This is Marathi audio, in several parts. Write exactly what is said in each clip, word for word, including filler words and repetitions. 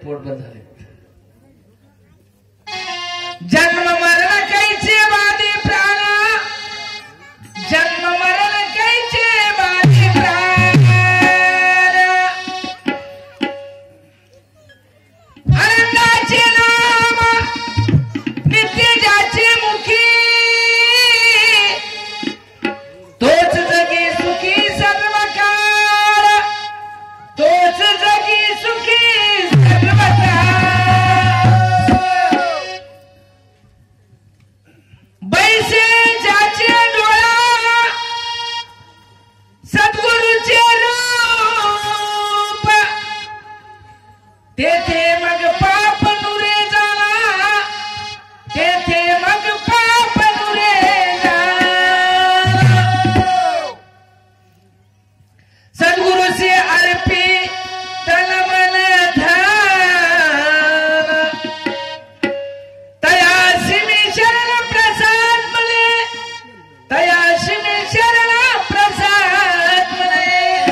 पोट बंद झाले. जन्म मरण कैचे बाधी प्राण, जन्म मरण कैचे बाधी प्राण, आनंदाचे नाम नित्य ज्याचे मुखी, तोच जगी सुखी सर्व काळ, तोच जगी सुखी सर्व काळ. बैसे ज्याचे डोळा सद्गुरूचे रूप, तेथे मग पाप नुरे जाला, तेथे मग पाप नुरे जाला. सद्गुरु से अर्पी तन मन धन, तयासी में शरण प्रसाद मले, तयासी में शरण प्रसाद मले.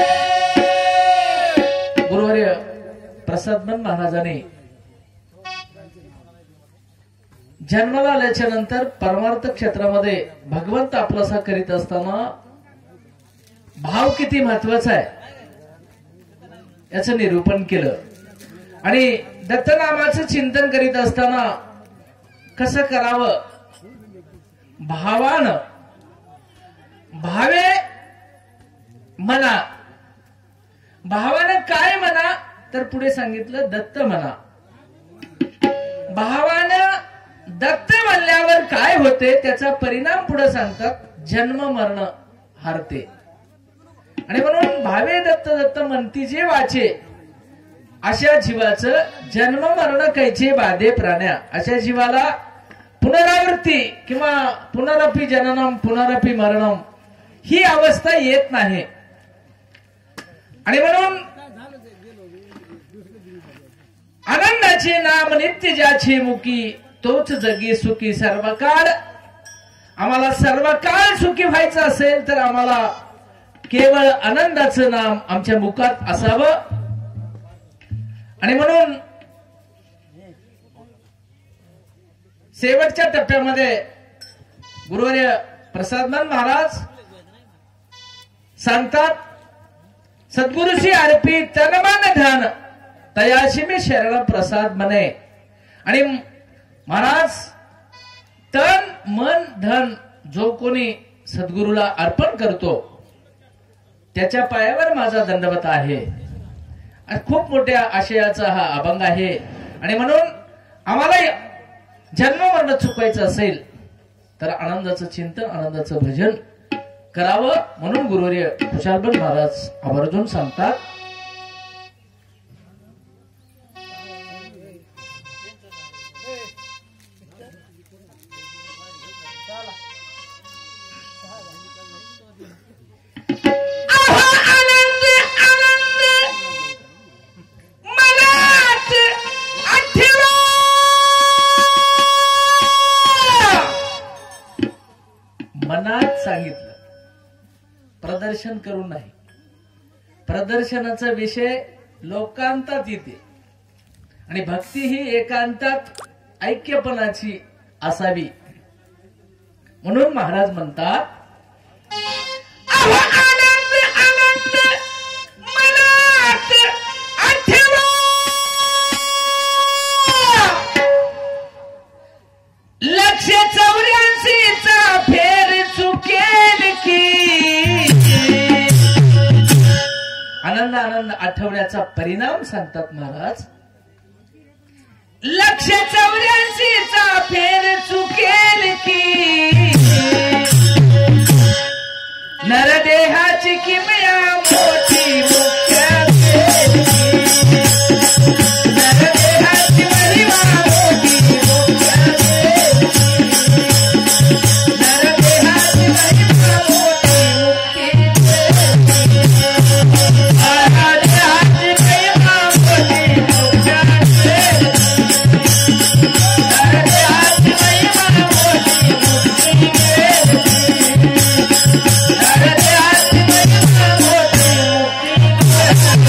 गुरुवर्य प्रसादमन महाराजांनी जन्माला आल्याच्या नंतर परमार्थ क्षेत्रामध्ये भगवंत आपलासा करीत असताना भाव किती महत्वाचा आहे याचं निरूपण केलं. आणि दत्तनामाचं चिंतन करीत असताना कसं करावं, भावानं भावे म्हणा, भावानं काय म्हणा तर पुढे सांगितलं दत्त म्हणा. भावानं दत्त म्हणल्यावर काय होते त्याचा परिणाम पुढे सांगतात, जन्म मरण हारते. आणि म्हणून भावे दत्त दत्त म्हणती जे वाचे, अशा जीवाचं जन्म मरण कैचे बाधे प्राण्या, अशा जीवाला पुनरावृत्ती किंवा पुनरपी जननम पुनरपी मरणम ही अवस्था येत नाही. आणि म्हणून आनंदाचे नाम नित्य ज्याचे मुखी, तोच जगी सुखी सर्व काळ. आम्हाला सर्व काळ सुखी व्हायचं असेल तर आम्हाला केवळ आनंदाचं नाम आमच्या मुखात असावं. आणि म्हणून शेवटच्या टप्प्यामध्ये गुरुवर्य प्रसादमन महाराज सांगतात, सद्गुरुशी अर्पी तन मन धन, तयाशी मी शरण प्रसाद म्हणे. आणि महाराज तन मन धन जो कोणी सद्गुरूला अर्पण करतो त्याच्या पायावर माझा दंडवत आहे. खूप मोठ्या आशयाचा हा अभंग आहे. आणि म्हणून आम्हाला जन्म मरण चुकवायचं असेल तर आनंदाचं चिंतन, आनंदाचं भजन करावं. म्हणून गुरुवर्य खुशालबन महाराज आवर्जून सांगतात, मनात सांगितलं, प्रदर्शन करून नाही. प्रदर्शनाचा विषय लोकांतात येते आणि भक्ती ही एकांतात ऐक्यपणाची असावी. म्हणून महाराज म्हणतात, आनंद आनंद मनात आठवा, लक्ष चौऱ्याऐंशीचा फेर चुकेल की. आनंद आनंद आठवण्याचा परिणाम सांगतात महाराज, लक्ष चौऱ्याऐंशीचा फेर चुकेल की. नरदेहाची किमया मोठी मुख्य, नरदेहाची महिमा मोठी मुख्य, नरदेहाची महिमा मोठी मुख्य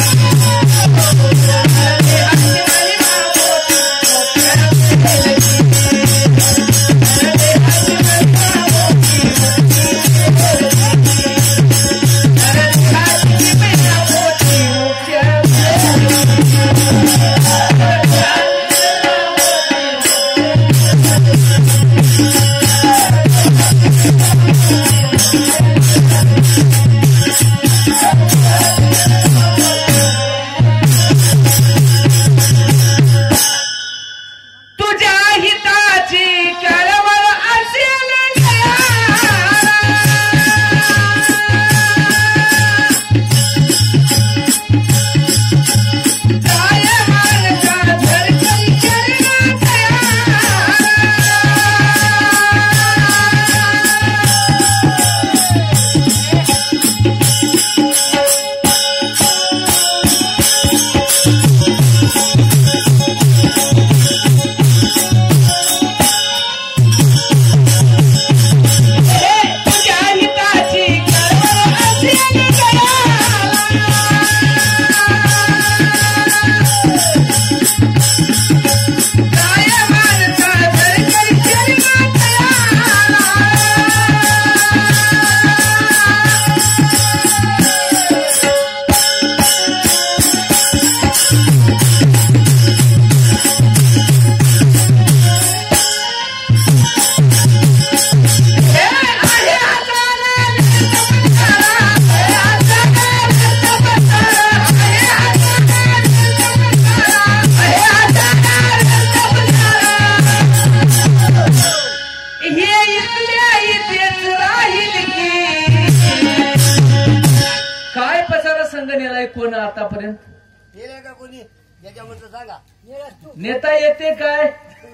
नेता येते काय?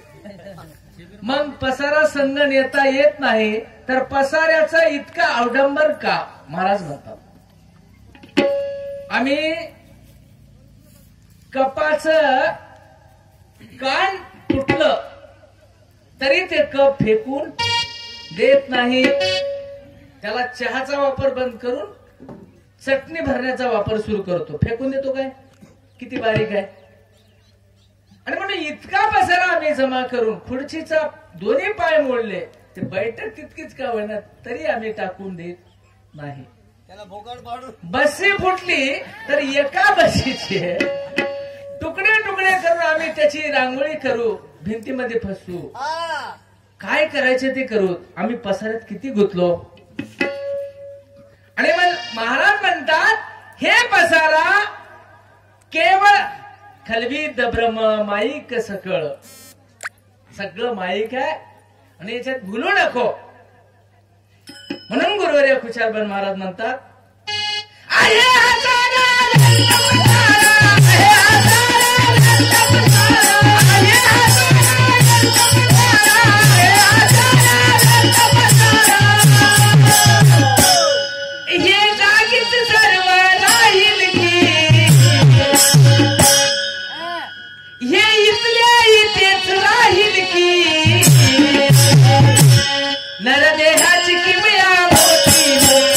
मग पसारा संघ नेता येत नाही तर पसाऱ्याचा इतका अवडंबर का? महाराज म्हणतात आम्ही कपाचं कान तुटलं तरी ते कप फेकून देत नाही, त्याला चहाचा वापर बंद करून चटणी भरण्याचा वापर सुरू करतो. फेकून देतो काय? किती बारीक आहे. आणि म्हणून इतका पसारा आम्ही जमा करून खुर्चीचा दोन्ही पाय मोडले, ते बैठक तितकीच का होणार तरी आम्ही टाकून देत नाही. त्याला भोकाड पाडून बसी फुटली तर एका बसीचे तुकडे तुकडे करून आम्ही त्याची रांगोळी करू, भिंतीमध्ये फसू, काय करायचे ते करू. आम्ही पसाऱ्यात किती गुंतलो. आणि मग महाराज म्हणतात हे पसारा केवळ खलवी दब्रम माईक सकळ, सगळं माईक आहे आणि याच्यात भुलू नको. म्हणून गुरुवर्य खुशालबन महाराज म्हणतात आहे हजारा हे जागीच सर्व राहील की, हे इथल्या इथेच राहील की, नरदेहाची किमया मोठी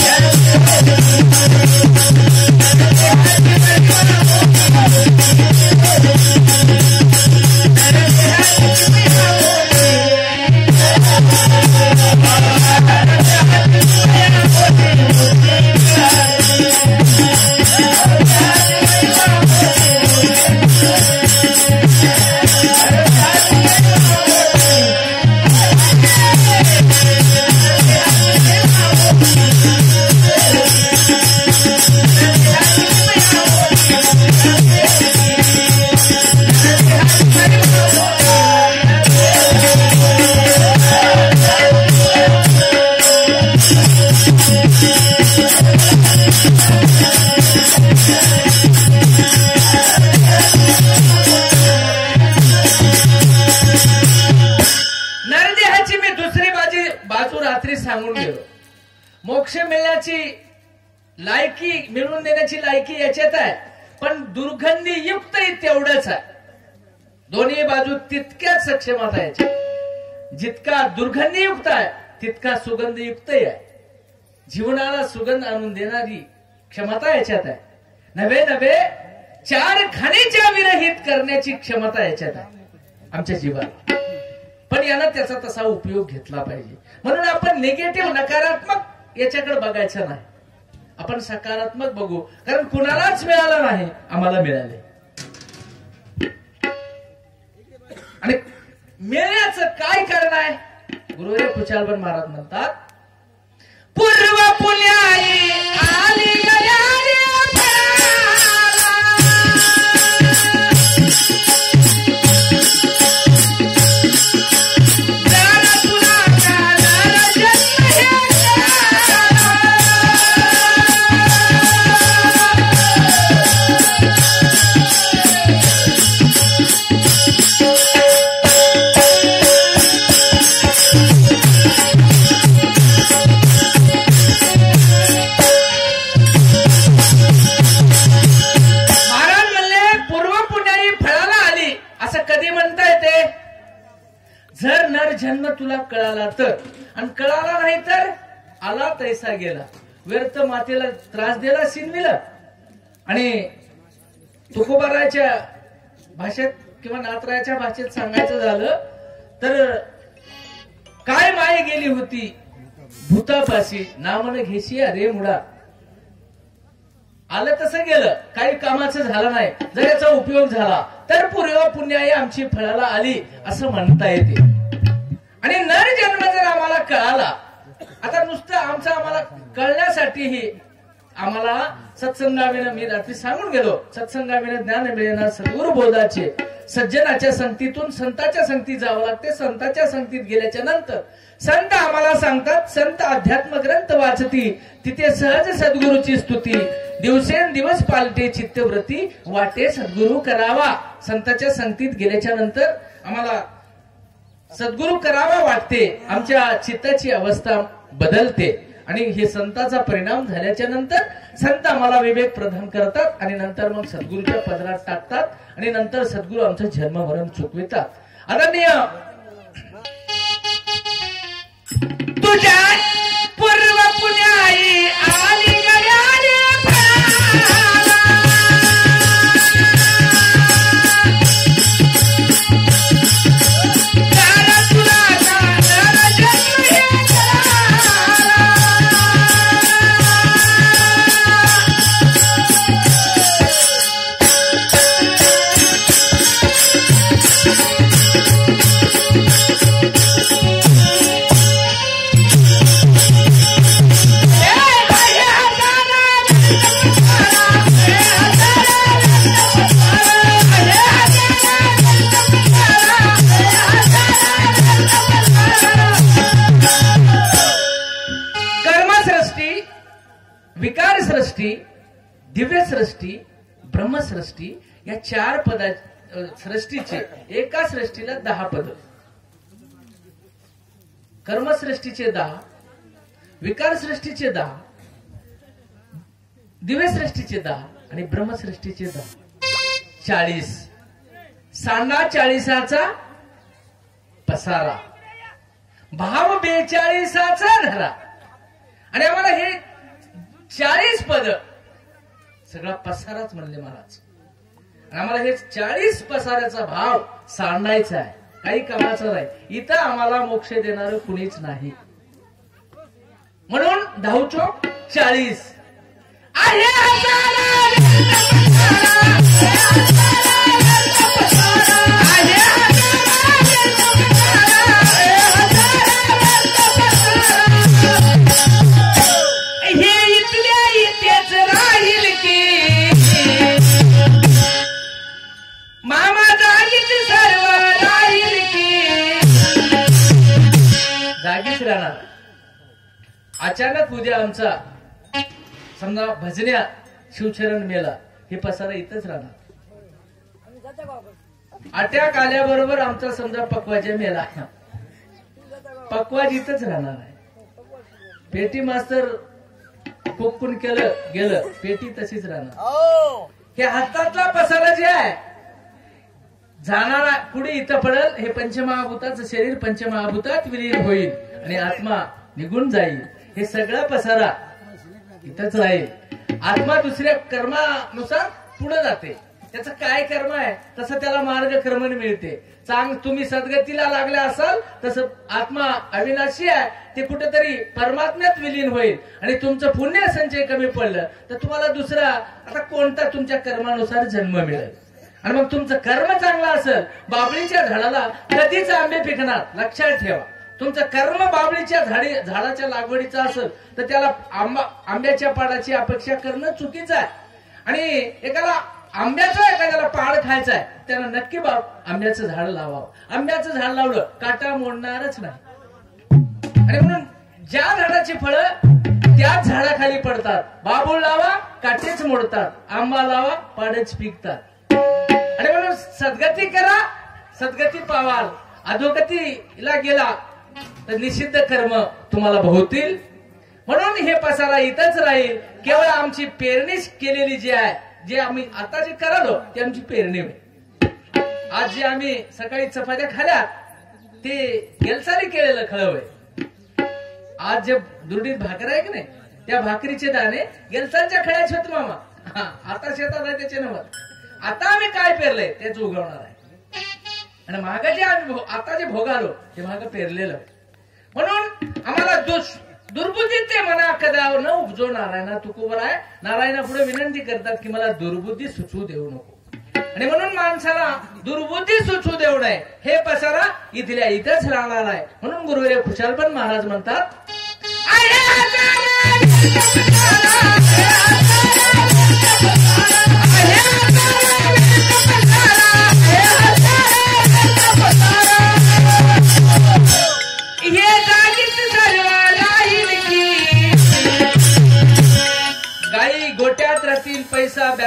सांगून गेलो. मोक्ष मिळण्याची लायकी, मिळवून देण्याची लायकी याच्यात आहे, पण दुर्गंधी युक्त तेवढंच आहे. दोन्ही बाजू तितक्याच सक्षमात आहे. जितका दुर्गंधी युक्त आहे तितका सुगंधी युक्तही आहे. जीवनाला सुगंध आणून देणारी क्षमता याच्यात आहे. नवे नवे चार खाणीच्या विरहित करण्याची क्षमता याच्यात आहे आमच्या जीवाला. पण याला त्याचा तसा उपयोग घेतला पाहिजे. म्हणून आपण निगेटिव्ह नकारात्मक याच्याकडे बघायचं नाही, आपण सकारात्मक बघू. कारण कुणालाच मिळालं नाही, आम्हाला मिळाले. आणि मिळण्याचं काय कारण आहे? गुरुवर्य खुशालबन महाराज म्हणतात पूर्व पुण्याई आली गयारी जन्म तुला कळाला तर, आणि कळाला नाही तर आला तैसा गेला. व्यर्थ मातेला त्रास दिला शिनविला. आणि तुकोबाराच्या भाषेत किंवा नातराच्या भाषेत सांगायचं झालं तर काय माय गेली होती भूतापाशी, नामन घेशी रे मुडा. आलं तसं गेलं, काही कामाचं झालं नाही. जर याचा उपयोग झाला तर पूर्व पुण्याई आमची फळाला आली असं म्हणता येते. आणि नर जन्म जर आम्हाला कळाला, आता नुसतं आमचं आम्हाला कळण्यासाठीही आम्हाला सत्संगाविनं, मी रात्री सांगून गेलो, सत्संगाविनं ज्ञान मिळणार सद्गुरु बोधाचे. सज्जनाच्या संगतीतून संताच्या संगतीत जावं लागते. संताच्या संगतीत गेल्याच्या नंतर संत आम्हाला सांगतात, संत अध्यात्म ग्रंथ वाचती तिथे सहज सद्गुरूची स्तुती. दिवसेंदिवस पालटे चित्तवृत्ती वाटे सद्गुरु करावा. संतांच्या संगतीत गेल्याच्या नंतर आम्हाला सद्गुरु करावा वाटते. आमच्या चित्ताची अवस्था बदलते आणि हे संतांचा परिणाम झाल्याच्या नंतर संत आम्हाला विवेक प्रदान करतात आणि नंतर मग सद्गुरूच्या पदरात टाकतात आणि नंतर सद्गुरू आमचं जन्म मरण चुकवितात. आदरणीय तुझ्या पूर्व पुण्याई आली गड्याने विकार सृष्टी, दिव्य सृष्टी, ब्रह्मसृष्टी या चार पदा सृष्टीचे एका सृष्टीला दहा पद. कर्मसृष्टीचे दहा, विकार सृष्टीचे दहा, दिव्य सृष्टीचे दहा आणि ब्रह्मसृष्टीचे दहा. चाळीस. सांडा चाळीसाचा पसारा, भाव बेचाळीसाचा धरा. आणि आम्हाला हे चाळीस पद सगळा पसाराच म्हणले महाराज. आम्हाला हे चाळीस पसाऱ्याचा भाव सांडायचा आहे, काही कामाचं नाही. इथं आम्हाला मोक्ष देणारं कुणीच नाही. म्हणून दहा चौक चाळीस आहे. जागीच राहणार. अचानक उद्या आमचा समजा भजन्या शिवचरण मेला, हे पसारा इथंच राहणार. अटॅक आल्याबरोबर आमचा समजा पक्वाजा मेला, पक्वाज इथंच राहणार आहे. पेटी मास्तर कोकून केलं गेलं, पेटी तशीच राहणार. हे हातातला पसारा जे आहे जाणारा पुढे इथं पडेल. हे पंचमहाभूताचं शरीर पंचमहाभूतात विलीन होईल आणि आत्मा निघून जाईल. हे सगळा पसारा इथंच राहील. आत्मा दुसऱ्या कर्मानुसार पुढे जाते. त्याचं काय कर्म आहे तसं त्याला मार्ग कर्मण मिळते. चांग तुम्ही सद्गतीला लागल्या असाल तसं आत्मा अविनाशी आहे, ते कुठेतरी परमात्म्यात विलीन होईल. आणि तुमचं पुण्य संचय कमी पडलं तर तुम्हाला दुसरा आता कोणता तुमच्या कर्मानुसार जन्म मिळेल. आणि मग तुमचं कर्म चांगलं असेल, बाबळीच्या झाडाला कधीच आंबे पिकणार, लक्षात ठेवा. तुमचं कर्म बाबळीच्या झाडी झाडाच्या लागवडीचं असेल तर त्याला आंबा आंब्याच्या पाडाची अपेक्षा करणं चुकीचं आहे. आणि एकाला आंब्याचा एखाद्याला पाड खायचा आहे त्याला नक्की बाब आंब्याचं झाड लावावं. आंब्याचं झाड लावलं काटा मोडणारच नाही. आणि म्हणून ज्या झाडाची फळं त्याच झाडाखाली पडतात. बाबूळ लावा काटेच मोडतात, आंबा लावा पाडच पिकतात. आणि म्हणून सद्गती करा, सद्गती पावाल. अधोगतीला गेला तर निषिद्ध कर्म तुम्हाला भोवतील. म्हणून हे पसारा इथंच राहील. केवळ आमची पेरणी केलेली जी आहे, जे आम्ही आता जे करालो ते आमची पेरणी आहे. आज जे आम्ही सकाळी चपात्या खाल्या ते गेलसाली केलेलं खळव आहे. आज जे दुर्डीत भाकर आहे की नाही त्या भाकरीचे दाणे गेलसालच्या खळ्याचे होत मामा. आता शेतात आहे त्याचे नव्हत. आता आम्ही काय पेरलंय तेच उगवणार आहे. आणि माग जे आम्ही आता जे भोगालो ते माग पेरलेलं. म्हणून आम्हाला दोष दुर्बुद्धीत ते मना कदावर न उपजो नारायणा तुकोबर आहे. नारायणा पुढे विनंती करतात की मला दुर्बुद्धी सुचू देऊ नको. आणि म्हणून माणसाला दुर्बुद्धी सुचू देऊ नये. हे पसारा इथल्या इथंच राहणार आहे. म्हणून गुरुवर्य खुशालपण महाराज म्हणतात गाई गोट्यात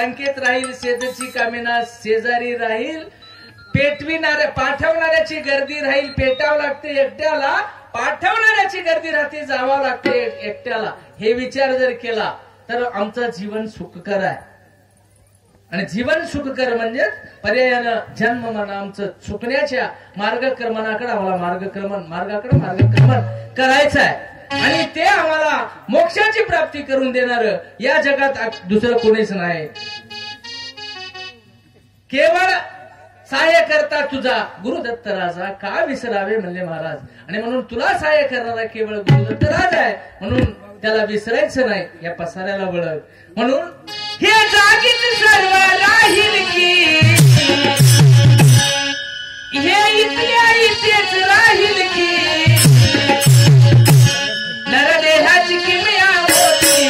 रांकेत राहील सेजची कामिना शेजारी राहील पेटविणाऱ्या पाठवणाऱ्याची गर्दी राहील पेटावं लागते एकट्याला पाठवणाऱ्याची गर्दी राहते जावं लागते एकट्याला हे विचार जर केला तर आमचं जीवन सुखकर आहे आणि जीवन सुखकर म्हणजे पर्यायानं जन्म मरण आमचं चुकण्याच्या मार्गक्रमणाकडे आम्हाला मार्गक्रमण मार्गाकडे मार्गक्रमण करायचं आहे आणि ते आम्हाला मोक्षाची प्राप्ती करून देणार या जगात दुसरं कोणीच नाही केवळ सहाय्य करता तुझा गुरुदत्त राजा का विसरावे म्हणले महाराज आणि म्हणून तुला सहाय्य करणारा केवळ गुरुदत्त राजा आहे म्हणून त्याला विसरायचं नाही या पसाऱ्याला वळत म्हणून हे जागीत सर्व राहील की हे इथल्या इथेच राहील की नरदेहाची किमया मोठी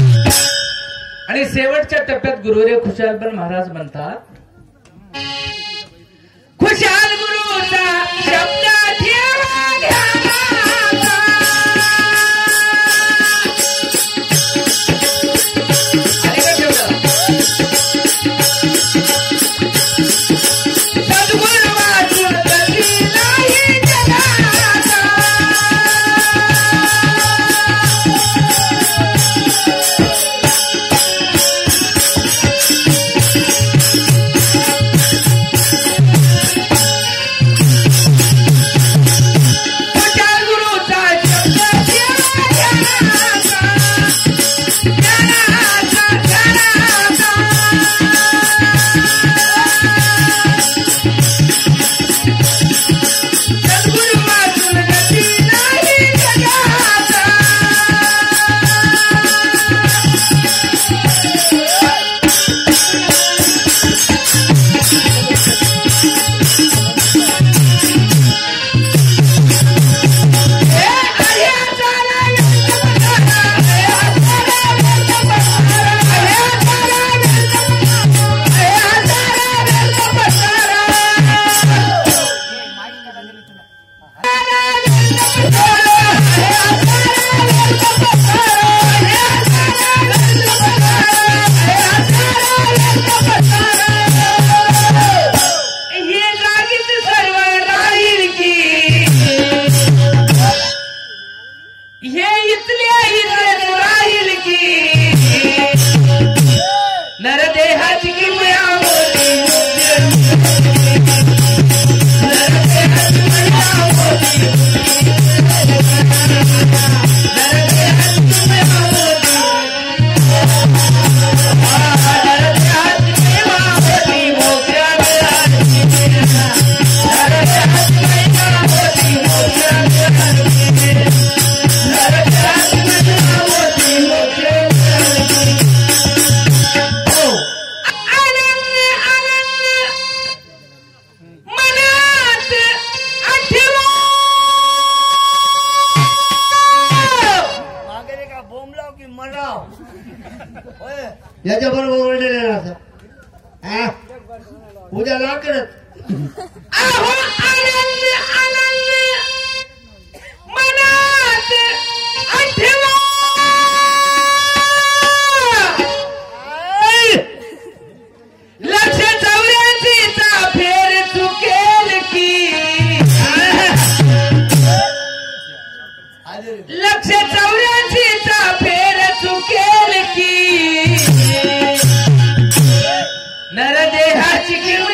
शेवटच्या टप्प्यात गुरुवर्य खुशालबन महाराज म्हणतात सद्गुरूचा शब्द ठेवा ध्यानात. आणि काय ठेवलं? सद्गुरू वाचून गती नाही जगात. याच्या बरोबर ओरडले असं उद्या ला करत अहो आनंद आनंद मनात आठवा. लक्ष चौऱ्याऐंशीचा फेर चुकेल की. लक्ष चौऱ्याऐंशीचा फेर चुकेल की. नरदेहाची किंमत